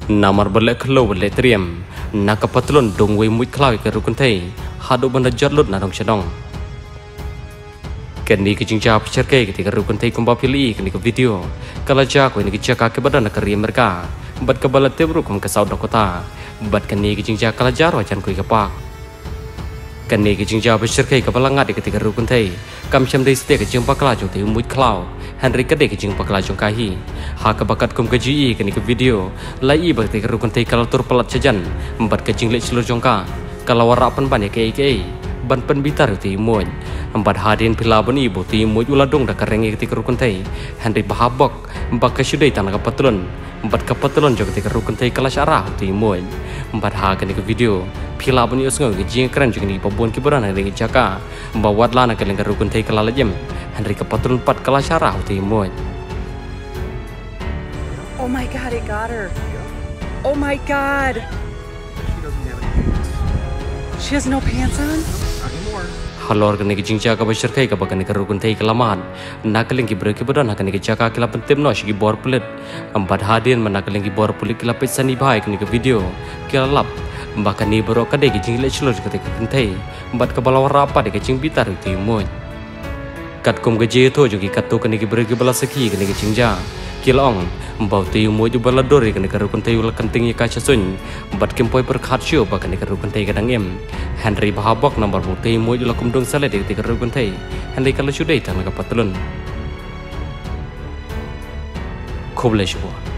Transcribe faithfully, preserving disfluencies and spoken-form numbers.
Namar belek kelo belek teriam, nak kepatlon dong we muit klau ke rukun tei, hadu benda jarlut na dong sedong. Kini kecing jawab cerkai ketika rukun tei kumpa pilih kini ke video, kalau jago ini kecaka ke badan nak riam mereka, bat ke balat tebruk ke saud kota, bat kini kecing jawab kalau jaro acan kui kepak. Kini kecing jawab cerkai ke balangat ketika rukun tei, kam cem dei setiap kecing pakla jong tei muit klau. Henry kedai kecing pakla jong kahi, hak bakat kum keji kini ke video, lai bakti kerukun tei kalau tur pelat cajan, empat kecing lek seluruh jongka, kalau warapan banyak ke ke, ban pen bitar ti muj, empat hadin pila bani ibu ti muj uladong dak kerengi ketika rukun tei, Henry bahabok, empat kesudai tanah kapatulun, empat kapatulun jong ketika rukun tei kelas arah ti muj, empat hak kini ke video, pila bani usngo kecing keren jong ni pabuan kibaran Henry jaka, bawat lana kelengkar rukun tei kelalajem. Henry kepatrol empat kelas syarah uti muat. Oh my god, it got her. Oh my god. She doesn't have any pants. She has no pants on? Not anymore. Halor kene kecing jaga besar kai ka bakane kerukun tei kelaman. Nakaling ki breki badan hakane ki jaga kila pentem no shigi bor pelit. Empat hadian menakaling ki bor pelit kila pesani bahai kene ke video. Kila lap. Bahkan ni bro kade kecing lek celur ketika kentai. Empat kepala warapa de kecing bitar uti muat. Kat kum gaji itu juga kat tu kena kiberi kibala seki kena kicingja kilong mbau tiu mo ju bala dori kena kerukun tiu la kenting ka chasun bat kempoi perkhat sio ba kena kerukun tei kadang em Henry bahabok nomor putih mo ju la kumdung sale de kerukun tei Henry kalau sudai tang ka patlun khoble shbo